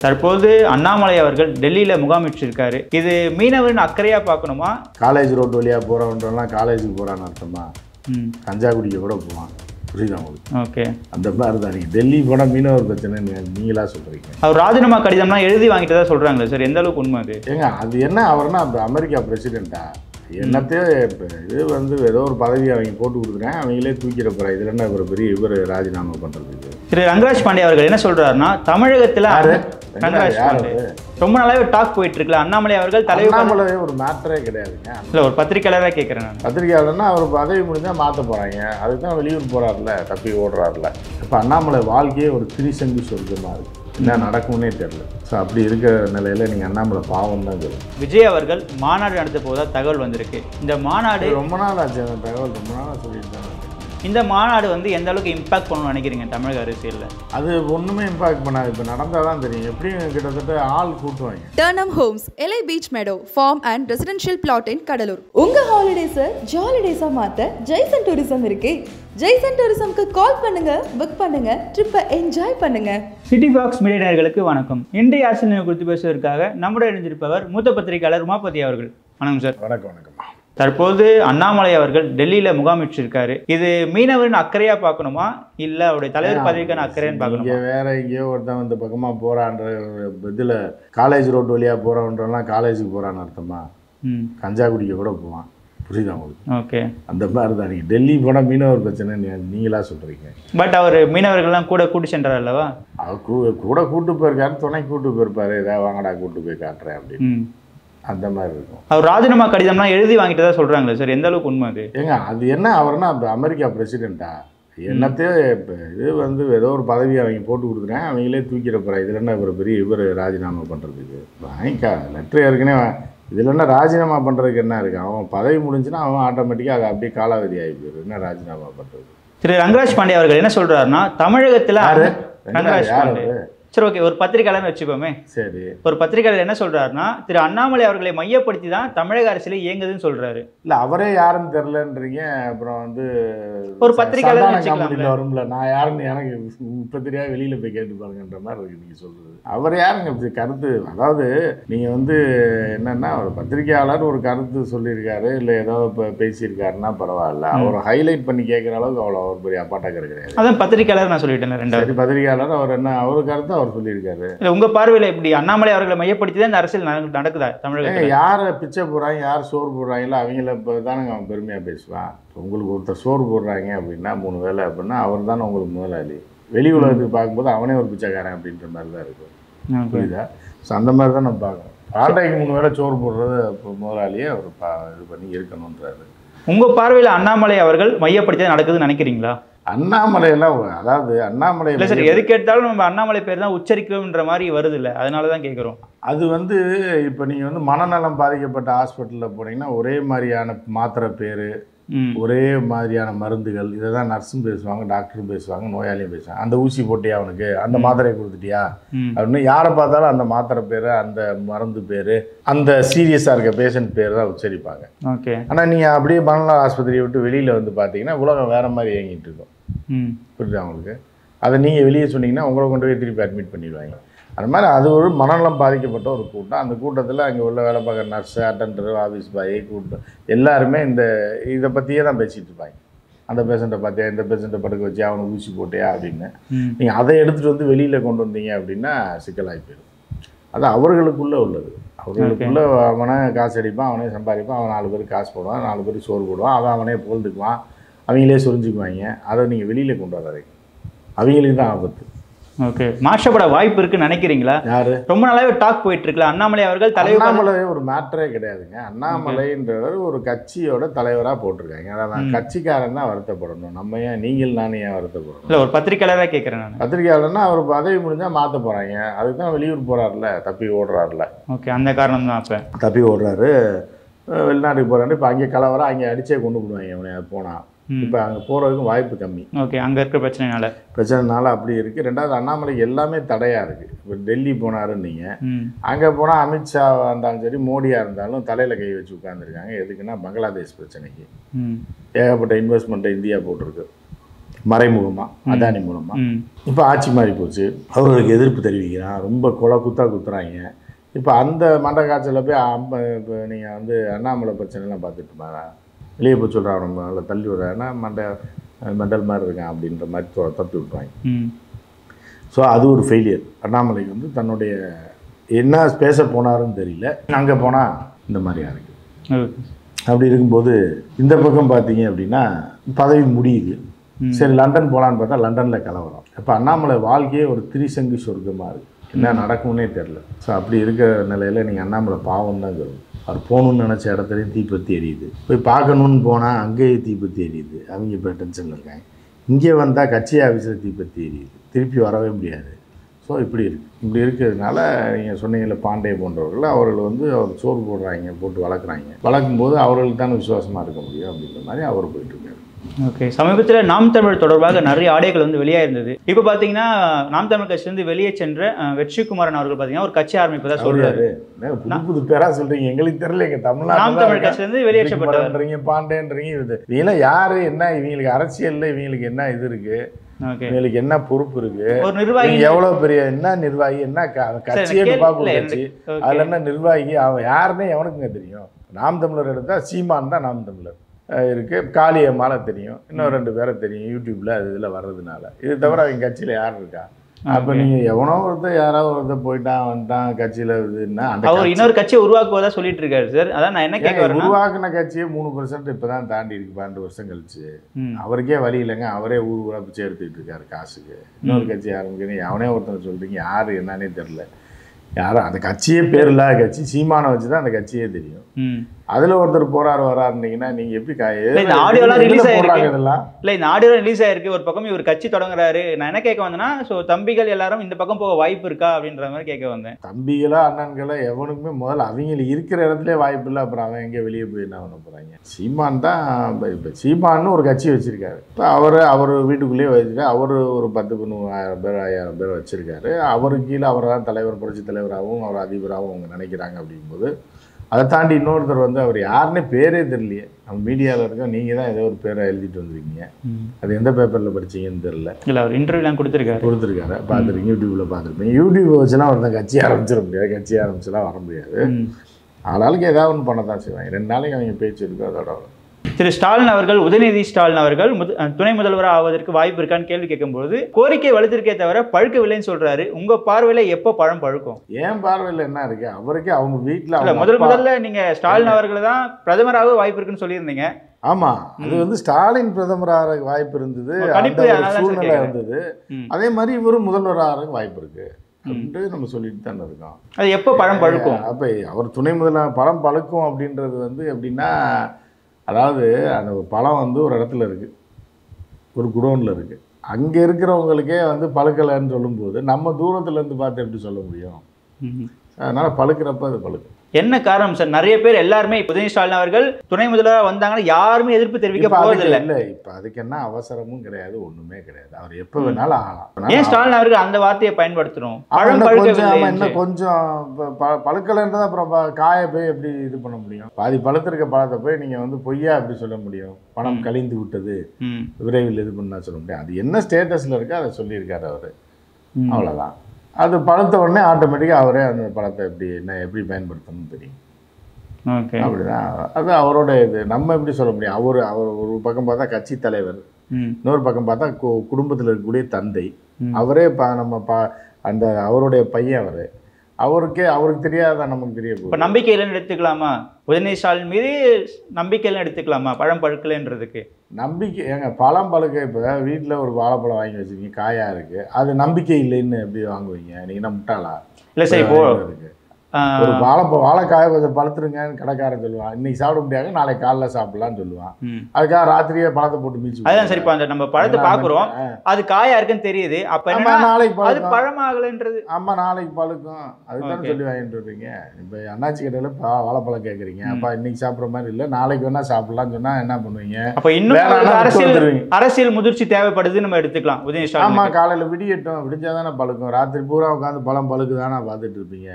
தற்போது அண்ணாமலை அவர்கள் டெல்லியில் முகாமிட்டிருக்காரு. இது மீனவரின் அக்கறையா பார்க்கணுமா? காலேஜ் ரோடு வழியாக போகிறவன்றலாம் காலேஜுக்கு போகிறான்னு அர்த்தமா? கஞ்சா குடிக்க கூட போவான். புரியுதா உங்களுக்கு? ஓகே, அந்த மாதிரி தான். நீங்கள் டெல்லி போனால் மீனவர் பிரச்சனை நீங்களா சொல்கிறீங்க. அவர் ராஜினாமா கடிதம்லாம் எழுதி வாங்கிட்டதா சொல்கிறாங்களே சார், எந்த அளவுக்கு உண்மை அது? ஏங்க அது என்ன, அவர்னா அந்த அமெரிக்கா பிரசிடெண்ட்டா? என்னத்தையோ இது வந்து ஏதோ ஒரு பதவி அவங்க போட்டு கொடுக்குறேன், அவங்களே தூக்கிற போகிறேன். இதில் என்ன இவர் பெரிய இவர் ராஜினாமா பண்ணுறதுக்கு? திரு ரங்கராஜ் பாண்டே அவர்கள் என்ன சொல்றாருன்னா, தமிழகத்தில் ரங்கராஜ் பாண்டே ரொம்ப நாளாவே டாக் போயிட்டு இருக்குல்ல, அண்ணாமலை அவர்கள் தலைவர் ஒரு மேட்டரே கிடையாதுங்க. இல்லை, ஒரு பத்திரிகையாளராக கேட்குறேன் நான். பத்திரிகையாளர்னா அவர் பதவி முடிஞ்சால் மாற்ற போகிறாங்க, அதுக்கு தான் வெளியூர் போகிறாருல, தப்பி ஓடுறாருல. இப்போ அண்ணாமலை வாழ்க்கையே ஒரு திரிசங்கு சொர்க்கமாக இருக்குது. என்ன நடக்கும்னே தெரியல. ஸோ அப்படி இருக்கிற நிலையில் நீங்கள் அண்ணாமலை பாவம் தான் தெரியும். விஜய் அவர்கள் மாநாடு நடத்த போதா தகவல் வந்திருக்கு. இந்த மாநாடு ரொம்ப நாள் ஆச்சு, அந்த தகவல் ரொம்ப நாளாக சொல்லிட்டு தான். இந்த மாநாடு வந்து எந்த அளவுக்கு இம்பாக்ட் பண்ணணும்னு நினைக்கிறீங்க தமிழக அரசியலில்? அது ஒன்றுமே இம்பாக்ட் பண்ணாது. இப்போ நடந்தால் தான் தெரியும். எப்படியும் கிட்டத்தட்ட ஆள் கூட்டுவாங்க. டர்னம் homes, LA beach meadow, farm and residential plot in Cuddalore. உங்கள் ஹாலிடேஸை ஜாலிடேஸாக மாற்ற ஜெய்சன் டூரிசம் இருக்கு. ஜெய்சன் டூரிசம்க்கு கால் பண்ணுங்க, புக் பண்ணுங்க, ட்ரிப்பை என்ஜாய் பண்ணுங்க. சிட்டி பாக்ஸ் மீடியா நேயர்களுக்கு வணக்கம். இன்றைய அரசியல் நிகழ்வு குறித்து பேசுவதற்காக நம்முடைய இணைந்திருப்பவர் மூத்த பத்திரிகையாளர் உமாபதி அவர்கள். வணக்கம் சார். வணக்கம். வணக்கம். தற்போது அண்ணாமலை அவர்கள் டெல்லியில் முகாமிட்டிருக்காரு. இது மீனவரின் அக்கறையா பார்க்கணுமா, இல்லை அவருடைய தலைவர் பதவிக்கான அக்கறைன்னு பார்க்கணும்? இங்கே வேற எங்கேயோ ஒருத்தன் இந்த பக்கமாக போகிறான்ற இதில் காலேஜ் ரோடு வழியாக போகிறவன்றலாம் காலேஜுக்கு போகிறான்னு அர்த்தமா? கஞ்சா குடிக்க கூட போவான். புரியுதா உங்களுக்கு? ஓகே, அந்த மாதிரி தான். நீங்கள் டெல்லி போனால் மீனவர் பிரச்சனை நீங்களா சொல்கிறீங்க. பட் அவர் மீனவர்கள்லாம் கூட கூட்டு சென்றார் அல்லவா? அவர் கூட கூட்டு போயிருக்காரு, துணை கூட்டு போயிருப்பாரு. ஏதாவது வாங்கடா கூட்டு போய் காட்டுறேன் அப்படின்னு, அந்த மாதிரி இருக்கும். அவர் ராஜினாமா கடிதம்லாம் எழுதி வாங்கிட்டதா சொல்கிறாங்களே சார், எந்த அளவுக்கு உண்மை அது? ஏங்க அது என்ன, அவர்னா அந்த அமெரிக்கா பிரசிடெண்ட்டா? என்னத்தையோ இப்போ இது வந்து ஏதோ ஒரு பதவி அவங்க போட்டு கொடுக்குறேன், அவங்களே தூக்கிற போகிறேன். இதில் என்ன இவர் பெரிய இவர் ராஜினாமா பண்ணுறதுக்கு? வாங்கிக்கா லெட்ரு ஏற்கனவே. இதில் என்ன ராஜினாமா பண்ணுறதுக்கு என்ன இருக்குது? அவன் பதவி முடிஞ்சுன்னா அவன் ஆட்டோமேட்டிக்காக அது அப்படியே காலாவதி ஆகி போயிடும். என்ன ராஜினாமா பண்ணுறது? திரு ரங்கராஜ் பாண்டே அவர்கள் என்ன சொல்கிறாருன்னா, தமிழகத்தில் ரங்கராஜ் பாண்டே, சரி ஓகே, ஒரு பத்திரிகையாளர்னு வச்சுப்போமே. சரி, ஒரு பத்திரிகையாளர் என்ன சொல்றாருன்னா, திரு அண்ணாமலை அவர்களை மையப்படுத்தி தான் தமிழக அரசியல இயங்குதுன்னு சொல்றாரு. இல்ல அவரே யாருன்னு தெரியலன்றீங்க. அப்புறம் வந்து ஒரு பத்திரிகையாளர் வரும்ல, நான் யாருன்னு எனக்கு இப்ப தெரியாது, வெளியில போய் கேட்டு பாருங்கன்ற மாதிரி இருக்கு நீங்க சொல்றது. அவர் யாருங்க கருத்து? அதாவது நீங்க வந்து என்னன்னா, ஒரு பத்திரிகையாளர் ஒரு கருத்து சொல்லியிருக்காரு, இல்ல ஏதோ பேசியிருக்காருன்னா பரவாயில்ல. அவர் ஹைலைட் பண்ணி கேட்கிற அளவுக்கு அவ்வளோ அவர் பெரிய அப்பாட்டக்கர் கிடையாது. அதான் பத்திரிகையாளர் நான் சொல்லிட்டேன். ரெண்டாவது பத்திரிகையாளர் அவர் என்ன, அவர் கருத்து அவர் சொல்லியிருக்காரு. உங்க பார்வையில எப்படி அண்ணாமலை அவர்களை மையப்படுத்தி தான் இந்த அரசியல் நடக்குதா தமிழகத்துல? யாரை பிச்சை போடுறாங்க, யார் சோறு போடுறாங்களோ அவங்கள இப்போ தானே அவன் பெருமையா பேசுவான். உங்களுக்கு ஒருத்தர் சோறு போடுறாங்க அப்படின்னா 3 வேலை அப்படின்னா அவர் தானே உங்களுக்கு முதலாளி. வெளி உலகத்துக்கு பார்க்கும்போது அவனே ஒரு பிச்சைக்காரன் அப்படின்ற மாதிரி தான் இருக்கும். புரியுதா? ஸோ அந்த மாதிரி தான் நம்ம பார்க்கணும். ஆட்டைக்கு 3 வேலை சோறு போடுறது முதலாளியே அவர் இது பண்ணி இருக்கணுன்றாரு. உங்க பார்வையில அண்ணாமலை அவர்கள் மையப்படுத்தி தான் நடக்குதுன்னு நினைக்கிறீங்களா? அண்ணாமலையெல்லாம் அதாவது அண்ணாமலை இல்லை சார், எது கேட்டாலும் நம்ம அண்ணாமலை பேர் தான் உச்சரிக்கணுன்ற மாதிரி வருது இல்லை, அதனால தான் கேட்குறோம். அது வந்து இப்போ நீங்கள் வந்து மனநலம் பாதிக்கப்பட்ட ஹாஸ்பிட்டலில் போனீங்கன்னா ஒரே மாதிரியான மாத்திரை பேர், ஒரே மாதிரியான மருந்துகள், இதை தான் நர்ஸும் பேசுவாங்க, டாக்டரும் பேசுவாங்க, நோயாளியும் பேசுவாங்க. அந்த ஊசி போட்டியா அவனுக்கு, அந்த மாத்திரையை கொடுத்துட்டியா அப்படின்னு யாரை பார்த்தாலும் அந்த மாத்திரை பேர், அந்த மருந்து பேர், அந்த சீரியஸாக இருக்க பேஷண்ட் பேர் தான் உச்சரிப்பாங்க. ஓகே, ஆனால் நீங்கள் அப்படியே மனநல ஆஸ்பத்திரியை விட்டு வெளியில் வந்து பார்த்தீங்கன்னா உலகம் வேறு மாதிரி இயங்கிட்டு இருக்கும். புரியுது அவங்களுக்கு? அதை நீங்கள் வெளியே சொன்னீங்கன்னா உங்களை கொண்டு போய் திருப்பி அட்மிட் பண்ணிடுவாங்க. அது மாதிரி அது ஒரு மனநலம் பாதிக்கப்பட்ட ஒரு கூட்டம். அந்த கூட்டத்தில் அங்கே உள்ள வேலை பார்க்குற நர்ஸு, அட்டண்டரு, ஆஃபீஸ் பாய், கூட்டம் எல்லாருமே இதை பற்றியே தான் பேசிகிட்டு இருப்பாங்க. அந்த பேஷண்ட்டை பார்த்தியா, இந்த பேஷண்ட்டை படுக்க வச்சு அவனுக்கு ஊசி போட்டியா அப்படின்னு. நீங்கள் அதை எடுத்துகிட்டு வந்து வெளியில் கொண்டு வந்தீங்க அப்படின்னா சிக்கலாகி போயிடும். அது அவர்களுக்குள்ளே உள்ளது. அவர்களுக்குள்ளே அவனே காசு அடிப்பான், அவனே சம்பாதிப்பான், அவன் 4 பேருக்கு காசு போடுவான், 4 பேருக்கு சோறு போடுவான், அவனே புகழ்ந்துக்குவான், அவங்களே சொரிஞ்சுக்குவாங்க. அதை நீங்கள் வெளியில் கொண்டு வராதீங்க, அவங்களுக்கு தான் ஆபத்து. ஓகே, மாற்றப்பட வாய்ப்பு இருக்குன்னு நினைக்கிறீங்களா? யாரு? ரொம்ப நாளாவே டாக் போயிட்டு இருக்குல்ல, அண்ணாமலை அவர்கள் தலைவர். அண்ணாமலை ஒரு மேட்டரே கிடையாதுங்க. அண்ணாமலைன்றவர் ஒரு கட்சியோட தலைவராக போட்டிருக்காங்க. அதான் கட்சிக்காரன் தான் வருத்தப்படணும். நம்ம ஏன், நீங்கள் நானே ஏன் வருத்தப்படணும்? இல்லை, ஒரு பத்திரிகையாளராக கேட்குறேன் நான். பத்திரிகையாளர்னா அவர் பதவி முடிஞ்சால் மாற்ற போகிறாங்க, அதுக்கு தான் வெளியூர் போகிறாருல, தப்பி ஓடுறாருல. ஓகே, அந்த காரணம் தான். அப்போ தப்பி ஓடுறாரு, வெளிநாட்டுக்கு போகிறாரு. இப்போ அங்கே கலவரம், அங்கே அடிச்சே கொண்டு போடுவாங்க அவனை. அது போனால் இப்போ அங்கே போகிறதுக்கும் வாய்ப்பு கம்மி. ஓகே, அங்கே இருக்கிற பிரச்சனைனால அப்படி இருக்குது. ரெண்டாவது அண்ணாமலைக்கு எல்லாமே தடையாக இருக்குது. இப்போ டெல்லி போனாருன்னு நீங்கள், அங்கே போனால் அமித்ஷா இருந்தாலும் சரி, மோடியாக இருந்தாலும் தலையில் கை வச்சு உட்காந்துருக்காங்க. எதுக்குன்னா பங்களாதேஷ் பிரச்சனைக்கு. ஏகப்பட்ட இன்வெஸ்ட்மெண்ட்டை இந்தியா போட்டிருக்கு. மறைமுகமாக அதானி மூலமாக. இப்போ ஆட்சி மாறி போச்சு, அவர்களுக்கு எதிர்ப்பு தெரிவிக்கிறான், ரொம்ப குத்துறாங்க. இப்போ அந்த மண்டை காய்ச்சலில் போய் இப்போ நீங்கள் வந்து அண்ணாமலை பிரச்சனைலாம் பார்த்துட்டு வெளியே போய் சொல்கிறான், நம்மளை தள்ளி விடுறாங்கன்னா மெண்டல் மாதிரி இருக்கான் அப்படின்ற மாதிரி தப்பி விட்ருவாங்க. ஸோ அது ஒரு ஃபெயிலியர். அண்ணாமலைக்கு வந்து தன்னுடைய என்ன பேச போனாருன்னு தெரியல, அங்கே போனால் இந்த மாதிரியாக இருக்குது. அப்படி இருக்கும்போது இந்த பக்கம் பார்த்தீங்க அப்படின்னா பதவி முடியுது. சரி லண்டன் போகலான்னு பார்த்தா லண்டனில் கலவரம். இப்போ அண்ணாமலை வாழ்க்கையே ஒரு திரிசங்கு சொர்க்கமாக இருக்குது, என்ன நடக்கும்னே தெரில. ஸோ அப்படி இருக்கிற நிலையில் நீங்கள் அண்ணாமலை பாவம் தான் சொல்லணும். அவர் போகணுன்னு நினச்ச இடத்துலையும் தீப்பற்றி எரியுது, போய் பார்க்கணுன்னு போனால் அங்கேயும் தீப்பற்றி எரியுது. அவங்க இப்போ டென்ஷனில் இருக்காங்க. இங்கே வந்தால் கட்சி ஆஃபீஸில் தீப்பற்றி எரியுது, திருப்பி வரவே முடியாது. ஸோ இப்படி இருக்கிறதுனால நீங்கள் சொன்னீங்கல்ல பாண்டே போன்றவர்கள், அவர்கள் வந்து அவர் சோறு போட்டு வளர்க்கும்போது அவர்களுக்கு தானே விசுவாசமாக இருக்க முடியும் அப்படின்ற மாதிரி அவர் போயிட்டுருக்காரு. ஓகே, சமீபத்தில் நாம் தமிழ் தொடர்பாக நிறைய ஆடைகள் வந்து வெளியாக இருந்தது. இப்போ பார்த்தீங்கன்னா நாம் தமிழ் கட்சியிலேருந்து வெளியே சென்ற வெற்றிக்குமாரன் அவர்கள் பார்த்தீங்கன்னா ஒரு கட்சி ஆரம்பிப்பதா சொல்றாரு. புது பேரா சொல்றீங்க, எங்களுக்கு தெரியல. எங்க தமிழ்நாடு நாம் தமிழ் கட்சியிலேருந்து வெளியேற்றப்பட்டவங்க பாண்டேன்றீங்க. இதெல்லாம் யாரு, என்ன இவங்களுக்கு அரசியல்ல இவங்களுக்கு என்ன இது இருக்கு, இவங்களுக்கு என்ன பொறுப்பு இருக்கு, ஒரு நிர்வாகி எவ்வளவு பெரிய என்ன நிர்வாகி, என்ன கட்சியே பார்க்க கட்சி, அதுல என்ன நிர்வாகி, அவன் யாருன்னே எவனுக்குங்க தெரியும். நாம் தமிழர் எடுத்தா சீமான் தான் நாம் தமிழர் இருக்கு, காளியம்மால தெரியும், இன்னும் 2 பேரை தெரியும் யூடியூப்ல அது இதில் வர்றதுனால. இது தவிர அவங்க கட்சியில் யார் இருக்கா? அப்போ நீங்கள் எவனோ ஒருத்தர் யாராவது ஒருத்தர் போயிட்டான் வந்துட்டான் கட்சியில் இதுன்னா அவர் இன்னொரு கட்சியை உருவாக்குவதா சொல்லிட்டு இருக்காரு சார். அதான் நான் என்ன கேட்க உருவாக்குன கட்சியே 3% இப்போ தான் தாண்டி இருக்கு, 12 வருஷம் கழிச்சு. அவருக்கே வழி இல்லைங்க, அவரே ஊர் பிச்சை எடுத்துக்கிட்டு இருக்காரு காசுக்கு. இன்னொரு கட்சி ஆரம்பிக்கணும், அவனே ஒருத்தர் சொல்கிறீங்க, யார் என்னன்னே தெரில. யாரும் அந்த கட்சியே பேர் இல்லாத கட்சி, சீமானை வச்சு தான் அந்த கட்சியே தெரியும். அதுல ஒருத்தர் வராருந்தீங்கன்னா நீங்க எப்படி இந்த ஆடியோலாம் ரிலீஸ் ஆயிருக்கு இதெல்லாம் இல்ல, இந்த ஆடியோலாம் ரிலீஸ் ஆயிருக்கு. ஒரு பக்கம் இவர் கட்சி தொடங்குறாரு. நான் என்ன கேட்க வந்தேன்னா, ஸோ தம்பிகள் எல்லாரும் இந்த பக்கம் போக வாய்ப்பு இருக்கா அப்படின்ற மாதிரி கேட்க வந்தேன். தம்பிகளா அண்ணன்களா எவனுக்குமே முதல்ல அவங்க இருக்கிற இடத்துல வாய்ப்பு இல்லை, அப்புறம் அவன் எங்கே வெளியே போய் என்ன பண்ண போறாங்க. சீமான் தான் இப்போ சீமான்னு ஒரு கட்சி வச்சிருக்காரு. இப்போ அவர் வீட்டுக்குள்ளேயே வச்சுட்டு அவர் ஒரு 10,000 பேர் 1000 பேர் வச்சிருக்காரு. அவருக்கு கீழே அவர் தான் தலைவர், புரட்சி தலைவராகவும் அவர் அதிபராகவும் அவங்க நினைக்கிறாங்க. அப்படிங்கும்போது அதை தாண்டி இன்னொருத்தர் வந்து அவர் யாருன்னே பேரே தெரியலையே. நம்ம மீடியாவில் இருக்கோம், நீங்கள் தான் ஏதோ ஒரு பேரை எழுதிட்டு வந்துருக்கீங்க, அது எந்த பேப்பரில் படிச்சீங்கன்னு தெரியல. இல்லை அவர் இன்டர்வியூலாம் கொடுத்துருக்காரு, பார்த்துருக்கீங்க, யூடியூப்பில் பார்த்துருப்பீங்க. யூடியூப்பை வச்சுலாம் ஒருத்தன் கட்சி ஆரம்பிச்சிட முடியாது, கட்சி ஆரம்பிச்சுலாம் வர முடியாது. ஆளாளுக்கு ஏதாவது ஒன்று பண்ண தான் செய்வாங்க. 2 நாளைக்கு அவங்க பேச்சு இருக்கு. அதோட திரு ஸ்டாலின் அவர்கள், உதயநிதி ஸ்டாலின் அவர்கள் துணை முதல்வராக ஆவதற்கு வாய்ப்பு இருக்கான்னு கேள்வி கேட்கும்போது கோரிக்கை வலுத்திருக்கே தவிர பழுக்கவில்லைன்னு சொல்றாரு. உங்க பார்வையில எப்போ பழம் பழுக்கும்? ஏன் பார்வையில் என்ன இருக்கு? அவருக்கே அவங்க வீட்டில் முதல்ல நீங்க ஸ்டாலின் அவர்கள் தான் பிரதமராக வாய்ப்பு இருக்குன்னு சொல்லியிருந்தீங்க. ஆமா, அது வந்து ஸ்டாலின் பிரதமராக வாய்ப்பு இருந்தது, சூழ்நிலை இருந்தது. அதே மாதிரி இவரும் முதல்வராக வாய்ப்பு இருக்கு அப்படின்ட்டு நம்ம சொல்லிட்டு தானே இருக்கோம். அது எப்போ பழம் பழுக்கும்? அப்போ அவர் துணை முதல்வர் பழம் பழுக்கும் அப்படின்றது வந்து எப்படின்னா, அதாவது அந்த பழம் வந்து ஒரு இடத்துல இருக்குது, ஒரு குடோனில் இருக்குது. அங்கே இருக்கிறவங்களுக்கே வந்து பழுக்கலைன்னு சொல்லும்போது நம்ம தூரத்துலேருந்து பார்த்து எப்படி சொல்ல முடியும்? அதனால் பழுக்கிறப்ப அது பழுக்கும். என்ன காரணம் சார்? நிறைய பேர் எல்லாருமே உதயநிதி ஸ்டாலின் அவர்கள் துணை முதல்வராக வந்தாங்கன்னா யாருமே எதிர்ப்பு தெரிவிக்க போவதில்லை. இல்லை, இப்போ அதுக்கு என்ன அவசரமும் கிடையாது, ஒன்றுமே கிடையாது. அவர் எப்போ வேணாலும் ஆகலாம். ஏன் ஸ்டாலின் அவர்கள் அந்த வார்த்தையை பயன்படுத்தணும்? இன்னும் கொஞ்சம் பழுக்கலைன்றது அப்புறம் காய போய் எப்படி இது பண்ண முடியும்? பாதி பழுத்திருக்க பழத்தை போய் நீங்கள் வந்து பொய்யா எப்படி சொல்ல முடியும்? பணம் கழிந்து விட்டது, விரைவில் இது பண்ணா சொல்ல முடியும். அது என்ன ஸ்டேட்டஸில் இருக்கோ அதை சொல்லியிருக்காரு அவர், அவ்வளோதான். அது பழத்த உடனே ஆட்டோமேட்டிக்காக அவரே அந்த பழத்தை எப்படி பயன்படுத்தணும்னு தெரியும். அப்படிதான் அது அவரோட இது. நம்ம எப்படி சொல்ல முடியும்? அவர் ஒரு பக்கம் பார்த்தா கட்சி தலைவர், இன்னொரு பக்கம் பார்த்தா குடும்பத்தில் இருக்கக்கூடிய தந்தை, அவரே அந்த அவருடைய பையன் அவருக்கு தெரியாதான் நமக்கு தெரிய போகுது. இப்போ நம்பிக்கையிலன்னு எடுத்துக்கலாமா? உதயநிதி ஸ்டாலின் மீது நம்பிக்கையிலாம் எடுத்துக்கலாமா பழம் பழுக்கலைன்றதுக்கு? நம்பிக்கை ஏங்க, பழம் பழுக்க இப்போ வீட்டில் ஒரு வாழைப்பழம் வாங்கி வச்சுருக்கீங்க, காயாக இருக்குது, அது நம்பிக்கை இல்லைன்னு எப்படி வாங்குவீங்க? நீங்கள் முட்டாளா? இல்லை சார், இப்போ இருக்குது ஒரு வாழைக்காயை கொஞ்சம் பழுத்துருங்கன்னு கடைக்காரன் சொல்லுவான், இன்னைக்கு சாப்பிட முடியாது, நாளைக்கு காலைல சாப்பிடலான்னு சொல்லுவான். அதுக்காக ராத்திரியே பழத்தை போட்டு மீச்சு. அதுதான் சரி, இப்போ அந்த நம்ம பழத்தை பார்க்குறோம், அது காயா இருக்குன்னு தெரியுது, அப்போ நாளைக்கு அது பழமாகலைன்றது. ஆமாம், நாளைக்கு பழுக்கும், அதுதான் சொல்லி வாங்கிட்டு இருக்கீங்க. இப்போ அண்ணாச்சி கடையில் வாழைப்பழம் கேட்குறீங்க, அப்பா இன்னைக்கு சாப்பிட்ற மாதிரி இல்லை, நாளைக்கு வேணா சாப்பிடலாம்னு சொன்னால் என்ன பண்ணுவீங்க? அப்போ இன்னும் அரசியல் முதிர்ச்சி தேவைப்படுது நம்ம எடுத்துக்கலாம். உதயநிதி ஸ்டாலின் ஆமாம், காலையில் விடிஞ்சாதானே பழுக்கும், ராத்திரி பூரா உட்காந்து பழம் பழுக்குதானே பார்த்துட்டு இருப்பீங்க.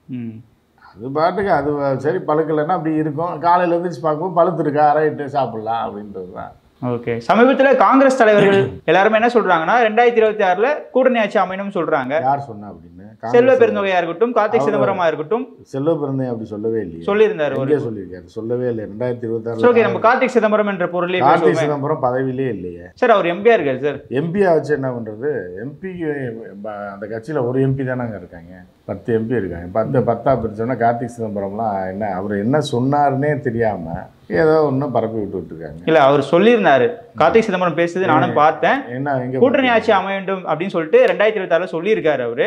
அது பாட்டுக்கு அது சரி பழுக்கலைன்னா அப்படி இருக்கும். காலையில் எழுந்திரிச்சு பார்க்கும்போது பழுத்துருக்கா, ரைட்டு சாப்பிட்லாம் அப்படின்றது தான். ஓகே. சமீபத்தில் காங்கிரஸ் தலைவர்கள் எல்லாருமே என்ன சொல்றாங்கன்னா 2026 கூட்டணி ஆட்சி அமையணும்னு சொல்றாங்க. யார் சொன்னா அப்படின்னு? செல்வ பெருந்தகையா இருக்கட்டும், கார்த்திக் சிதம்பரமா இருக்கட்டும். செல்வ பெருந்தகை அப்படி சொல்லவே இல்லையே. சொல்லியிருந்தாரு. சொல்லியிருக்காரு, சொல்லவே இல்லை. 2026 ஓகே. நம்ம கார்த்திக் சிதம்பரம் என்ற பொருளே கார்த்திக் சிதம்பரம் பதவியிலே இல்லையே சார். அவர் எம்பியா இருக்காரு சார். எம்பியா வச்சு என்ன பண்றது? எம்பிக்கு அந்த கட்சியில ஒரு எம்பி தானங்க இருக்காங்க, 10 எம்பி இருக்காங்க. 10 பிரிச்சோன்னா கார்த்திக் சிதம்பரம்லாம் என்ன, அவர் என்ன சொன்னாருன்னே தெரியாம ஏதோ ஒன்றும் பரப்பி விட்டுட்டு இருக்காங்க. இல்ல, அவர் சொல்லியிருந்தாரு. கார்த்திக் சிதம்பரம் பேசுறது நானும் பார்த்தேன். என்ன எங்க கூட்டணி ஆட்சி அமைய வேண்டும் அப்படின்னு சொல்லிட்டு 2026 சொல்லியிருக்காரு. அவரு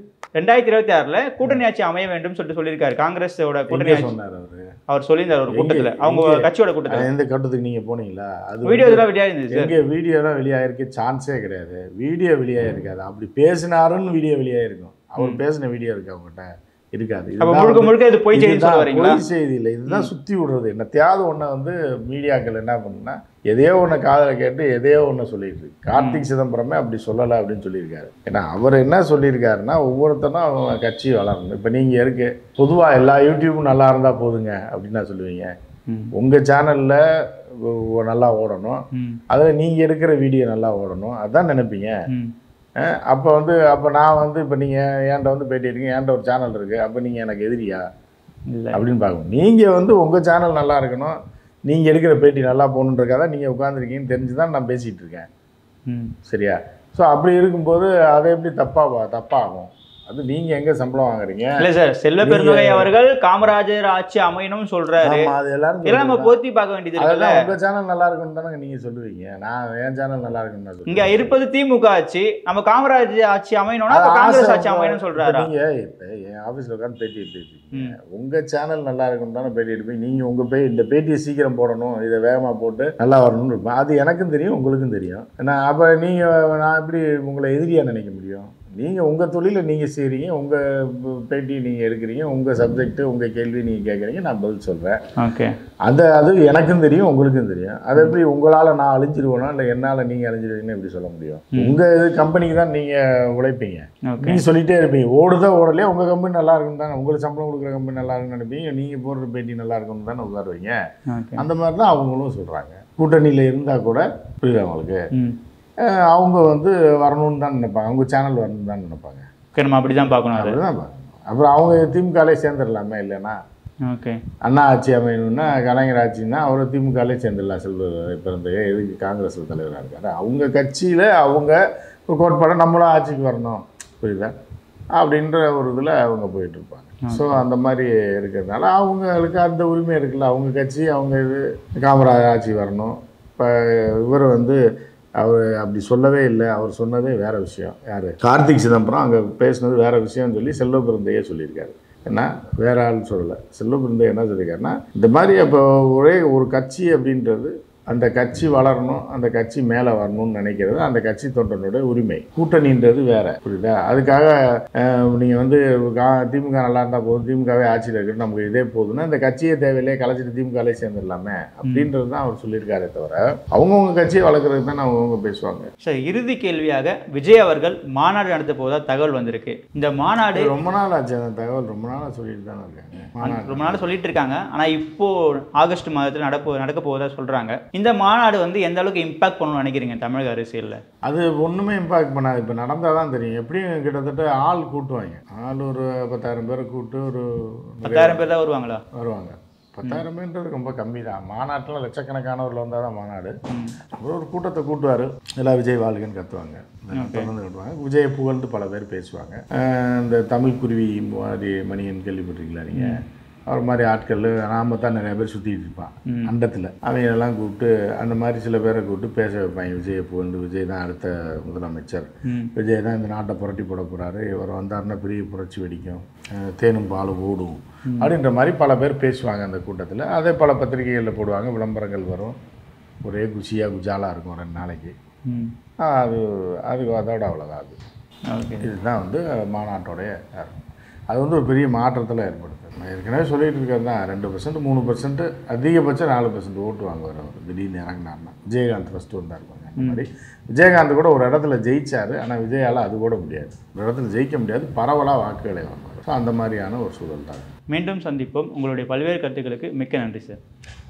2026 கூட்டணி ஆட்சி அமைய வேண்டும் சொல்லிட்டு சொல்லியிருக்காரு. காங்கிரஸோட கூட்டணி ஆட்சி சொன்னார் அவரு. அவர் சொல்லியிருந்தார் ஒரு கூட்டத்துல, அவங்க கட்சியோட கூட்டத்துல. எந்த கூட்டத்துக்கு நீங்க போனீங்களா? அது வீடியோலாம் வெளியாயிருந்துச்சு. எங்க வீடியோலாம் வெளியாயிருக்கு சான்ஸே கிடையாது. வீடியோ வெளியாயிருக்காது. அப்படி பேசினாருன்னு வீடியோ வெளியாயிருக்கும். அவர் பேசின வீடியோ இருக்கு அவங்ககிட்ட இருக்காது. முழுக்க முழுக்க இது பொய் செய்தி சொல்ல வரீங்களா? பொய் செய்தி இல்லை, இதுதான் சுத்தி விடுறது. என்னத்தையாவது ஒண்ணு வந்து மீடியாக்கள் என்ன பண்ணுன்னா எதையோ ஒன்று காதலை கேட்டு எதையோ ஒன்று சொல்லிட்டு இருக்கு. கார்த்திக் சிதம்பரமே அப்படி சொல்லலை அப்படின்னு சொல்லியிருக்காரு. ஏன்னா அவர் என்ன சொல்லியிருக்காருன்னா, ஒவ்வொருத்தரும் அவங்க கட்சி வளரணும். இப்போ நீங்கள் இருக்கு பொதுவாக எல்லா யூடியூப்பும் நல்லா இருந்தால் போதுங்க அப்படின்னு நான் சொல்லுவீங்க. உங்கள் சேனலில் நல்லா ஓடணும், அதில் நீங்கள் எடுக்கிற வீடியோ நல்லா ஓடணும், அதான் நினைப்பீங்க. அப்போ நான் வந்து இப்போ நீங்கள் என்கிட்ட வந்து பேட்டி இருக்கீங்க, என்கிட்ட ஒரு சேனல் இருக்குது, அப்போ நீங்கள் எனக்கு எதிரியா இல்லை அப்படின்னு பார்க்கணும். நீங்கள் வந்து உங்கள் சேனல் நல்லா இருக்கணும், நீங்கள் எடுக்கிற பேட்டி நல்லா போகணுன்றக்காக நீங்கள் உட்காந்துருக்கீங்கன்னு தெரிஞ்சு தான் நான் பேசிகிட்டு இருக்கேன். சரியா? ஸோ அப்படி இருக்கும்போது அதை எப்படி தப்பாகும்? அது நீங்க எங்க சம்பளம் வாங்குறீங்க? இல்ல சார், செல்வ பெருந்தகை அவர்கள் காமராஜர் ஆட்சி அமையணும்னு சொல்றாரு. அது எல்லாரும் நம்ம போத்தி பார்க்க வேண்டியது இருக்குல்ல. உங்க சேனல் நல்லா இருக்குன்னு தானே நீங்க சொல்லுவீங்க. நான் என் சேனல் நல்லா இருக்குன்னு நான் சொல்றேன். இங்க இருப்பது திமுக ஆட்சி, நம்ம காமராஜர் ஆட்சி அமையணும்னா காங்கிரஸ் ஆட்சி அமையணும்னு சொல்றாரு. நீங்க இப்ப என் ஆபீஸ்ல உட்காந்து பேட்டி எடுத்துருக்கீங்க, உங்க சேனல் நல்லா இருக்குன்னு தானே பேட்டி எடுப்பீங்க. நீங்க உங்க இந்த பேட்டியை சீக்கிரம் போடணும், இதை வேகமா போட்டு நல்லா வரணும்னு இருப்பேன். அது எனக்கும் தெரியும், உங்களுக்கும் தெரியும். அப்ப நீங்க நான் எப்படி உங்களை எதிரியா நினைக்க முடியும்? நீங்கள் உங்கள் தொழிலை நீங்கள் செய்கிறீங்க, உங்கள் பேட்டி நீங்கள் எடுக்கிறீங்க, உங்கள் சப்ஜெக்ட்டு உங்கள் கேள்வி நீங்கள் கேட்குறீங்க, நான் பதில் சொல்கிறேன். ஓகே. அது எனக்கும் தெரியும், உங்களுக்கும் தெரியும். அது எப்படி உங்களால் நான் அழிஞ்சிருவேனா இல்லை என்னால் நீங்கள் அழிஞ்சிருவீங்கன்னு எப்படி சொல்ல முடியும்? உங்கள் கம்பெனிக்கு தான் நீங்கள் உழைப்பீங்க, நீங்கள் சொல்லிகிட்டே இருப்பீங்க. ஓடலையே உங்கள் கம்பெனி நல்லா இருக்குன்னு தானே, உங்களுக்கு சம்பளம் கொடுக்குற கம்பெனி நல்லா இருக்குன்னு நினைப்பீங்க. நீங்கள் போடுற பேட்டி நல்லா இருக்குன்னு தானே உட்காருவீங்க. அந்த மாதிரி தான் அவங்களும் சொல்கிறாங்க. கூட்டணியில் இருந்தால் கூட புரியுது அவங்களுக்கு, அவங்க வரணும்னு தான் நினைப்பாங்க, அவங்க சேனல் வரணும்னு தான் நினைப்பாங்க. நம்ம அப்படி தான் பார்க்கணும். அப்படிதான் பார்க்கணும். அப்புறம் அவங்க திமுகலே சேர்ந்துடலாமே. இல்லைன்னா ஓகே, அண்ணா ஆட்சி அமையணும்னா கலைஞர் ஆட்சின்னா அவர் திமுகலே சேர்ந்துடலாம். செல்வ பெருந்தகை எதுக்கு காங்கிரஸில் தலைவராக இருக்காரு? அவங்க கட்சியில் அவங்க ஒரு கோட்பாடு நம்மளும் ஆட்சிக்கு வரணும், புரியுதா அப்படின்ற ஒரு இதில் அவங்க போயிட்டுருப்பாங்க. ஸோ அந்த மாதிரி இருக்கிறதுனால அவங்களுக்கு அந்த உரிமை இருக்குல்ல. அவங்க கட்சி, அவங்க இது காமராஜர் ஆட்சி வரணும். இப்போ இவர் அவர் அப்படி சொல்லவே இல்லை, அவர் சொன்னதே வேறு விஷயம். யார்? கார்த்திக் சிதம்பரம் அங்கே பேசுனது வேறு விஷயம்னு சொல்லி செல்வ பெருந்தகையே சொல்லியிருக்காரு. ஏன்னா வேற ஆள் சொல்லலை. செல்வ பெருந்தகை என்ன சொல்லியிருக்காருன்னா, இந்த மாதிரி அப்போ ஒரே ஒரு கட்சி அப்படின்றது, அந்த கட்சி வளரணும், அந்த கட்சி மேலே வரணும்னு நினைக்கிறது அந்த கட்சி தொண்டனுடைய உரிமை. கூட்டணின்றது வேற, புரியுதா? அதுக்காக நீங்கள் திமுக நல்லா இருந்தால் போதும், திமுகவே ஆட்சியில் இருக்குது, நமக்கு இதே போதுன்னா இந்த கட்சியே தேவையில்லையே, கலைச்சிட்டு திமுகலே சேர்ந்துடலாமே அப்படின்றது தான் அவர் சொல்லியிருக்காரே தவிர, அவங்கவுங்க கட்சியை வளர்க்குறதுக்கு தான் அவங்கவுங்க பேசுவாங்க. சார், இறுதி கேள்வியாக விஜய் அவர்கள் மாநாடு நடத்த போதா தகவல் வந்திருக்கு. இந்த மாநாடு ரொம்ப நாள் ஆச்சு, அந்த தகவல் ரொம்ப நாளாக சொல்லிட்டு தானே இருக்காங்க. ரொம்ப நாள் சொல்லிட்டு இருக்காங்க. ஆனால் இப்போ ஆகஸ்ட் மாதத்தில் நடக்க போவதா சொல்கிறாங்க. இந்த மாநாடு எந்த அளவுக்கு இம்பாக்ட் பண்ணணும்னு நினைக்கிறீங்க தமிழக அரசியலில்? அது ஒன்றுமே இம்பாக்ட் பண்ணாது. இப்போ நடந்தால் தான் தெரியும். எப்படியும் கிட்டத்தட்ட ஆள் கூட்டுவாங்க. ஆள் ஒரு 10,000 பேரை கூப்பிட்டு ஒரு 10,000 பேர் தான் வருவாங்களா? வருவாங்க. 10,000 பேர்ன்றது ரொம்ப கம்மி தான். மாநாட்டில் லட்சக்கணக்கானவர்கள் வந்தால் தான் மாநாடு. அப்புறம் ஒரு கூட்டத்தை கூட்டுவார், எல்லாம் விஜய் வாழ்கன்னு கத்துவாங்க, தொடர்ந்து கட்டுவாங்க. விஜயை புகழ்ந்து பல பேர் பேசுவாங்க. இந்த தமிழ் குருவி மாதிரி மணியன் கேள்விப்பட்டிருக்கீங்களா நீங்கள்? அவர் மாதிரி ஆட்கள் நாம தான் நிறைய பேர் சுற்றிட்டு இருப்பான் அண்டத்தில். அவங்களெல்லாம் கூப்பிட்டு அந்த மாதிரி சில பேரை கூப்பிட்டு பேச வைப்பாங்க. விஜயை புகழ்ந்து, விஜய் தான் அடுத்த முதலமைச்சர், விஜய் தான் இந்த நாட்டை புரட்டி போட போகிறாரு, இவர் வந்தாருன்னா பெரிய புரட்சி வெடிக்கும், தேனும் பாலும் ஓடும் அப்படின்ற மாதிரி பல பேர் பேசுவாங்க அந்த கூட்டத்தில். அதே பல பத்திரிகைகளில் போடுவாங்க, விளம்பரங்கள் வரும், ஒரே குஷியாக குஜாலாக இருக்கும் 2 நாளைக்கு. அதோட அவ்வளோதான். இதுதான் மாநாட்டோடைய அது ஒரு பெரிய மாற்றத்தில் ஏற்படுது. நான் ஏற்கனவே சொல்லிட்டு இருக்கிறது தான், 2%, 3%, அதிகபட்சம் 4% ஓட்டு வாங்குவார் அவர் திடீர்னு இறங்கினார்னா. விஜயகாந்த் ஃபஸ்ட்டு வந்தார் இருப்பாங்க. அந்த மாதிரி விஜயகாந்த் கூட ஒரு இடத்துல ஜெயிச்சார். ஆனால் விஜயால் அது கூட முடியாது, ஒரு இடத்துல ஜெயிக்க முடியாது, பரவலாக வாக்குகளை வாங்குவார். ஸோ அந்த மாதிரியான ஒரு சூழல் தான். மீண்டும் சந்திப்போம். உங்களுடைய பல்வேறு கருத்துக்களுக்கு மிக்க நன்றி சார்.